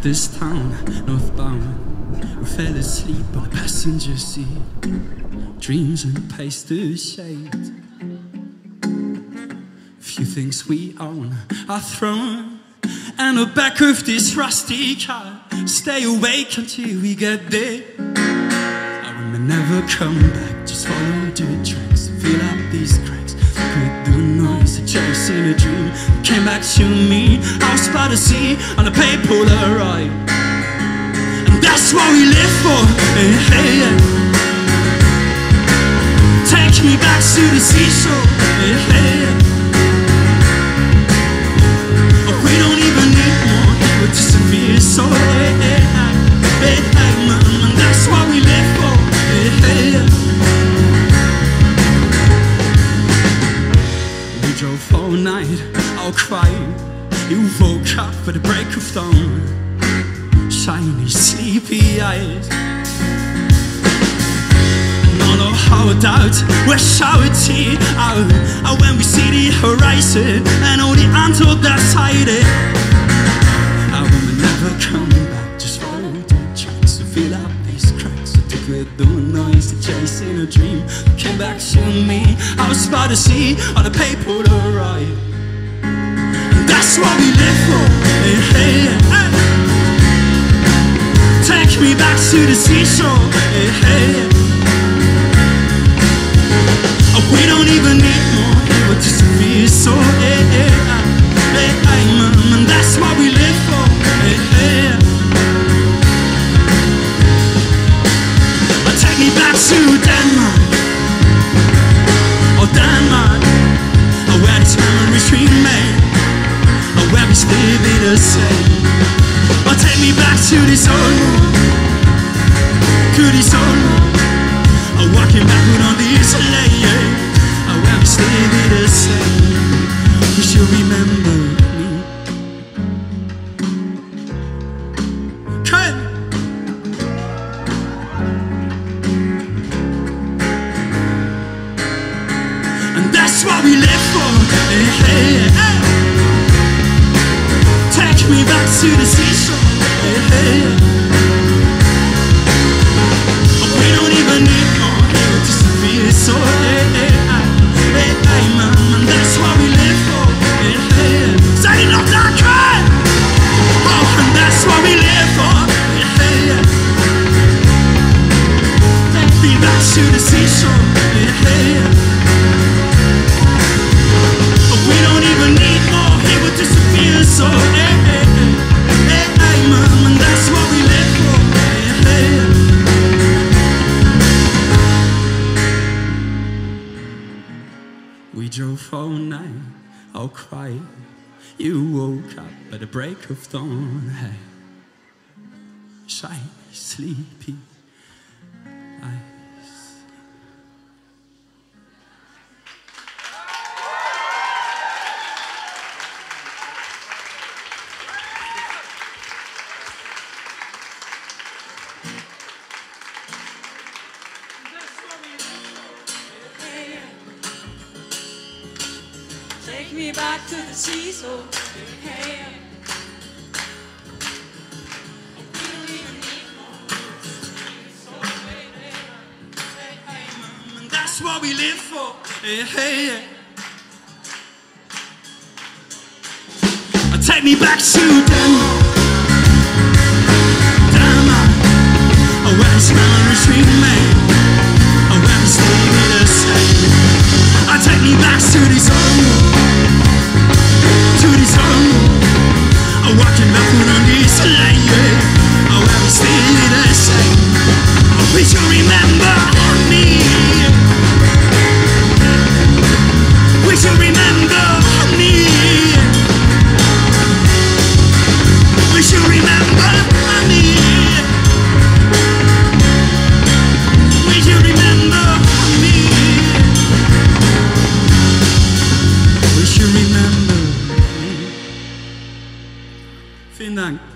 this town, northbound. We fell asleep on the passenger seat. Dreams and pasted shade. Few things we own are thrown, and the back of this rusty car. Stay awake until we get there. I will never come back, just follow the tracks. Fill up these cracks with the noise of chasing a dream. Came back to me, I was by the sea on a paper Polaroid. And that's what we live for, hey, hey, yeah. Take me back to the seashore, hey, hey, yeah. Oh, we don't even need more, we'll disappear, so hey, hey, hey, hey, man. And that's what we live for, hey, hey, yeah. We drove all night, all crying. You woke up at the break of dawn, shiny, sleepy eyes. No how doubts, we're shouting out when we see the horizon and all the untold that's hiding. I will never come back, just follow the tracks to fill up these cracks. I took with the noise to chasing a dream. Came back to me, I was by the sea on a paper to ride. That's what we live for, hey, hey, hey. Take me back to the seashore, hey, hey. Oh, we don't even need more, we'll disappear, so hey, hey, hey, hey, man. And that's what we live for, hey, hey. Take me back to Denmark, oh Denmark, oh where these memories remain, oh where we still be the same. Oh, take me back to this old world, to this old world. Oh, walking backward on this lane, oh where we still be the same. You should remember me. Come. And that's what we live for, hey, hey, hey. Take me back to the seashore, hey, hey. Oh, we don't even need more, we'll disappear, so hey, hey, hey, hey, man. And that's what we live for, hey, hey. Say not that cry. Oh, and that's what we live for, hey, hey. Take me back to the seashore, hey, hey. We don't even need more, he will disappear, so hey, hey, hey, hey, man, and that's what we live for, hey, hey. We drove all night, all quiet. You woke up at the break of dawn, hey. Shiny, sleepy eyes. Take me back to the seashore, hey, hey. We don't even need more, so hey, hey, hey, hey, man. And that's what we live for, hey, hey, hey. Take me back to Denmark, Denmark, oh where these memories remain, oh where we stay with the same. Take me back to this old world, to this old world. Oh, walking backward on this lane, oh where we stay with the same. Oh, we should remember me. We should remember me. We should remember me. We should remember me. We should remember me. Vielen Dank.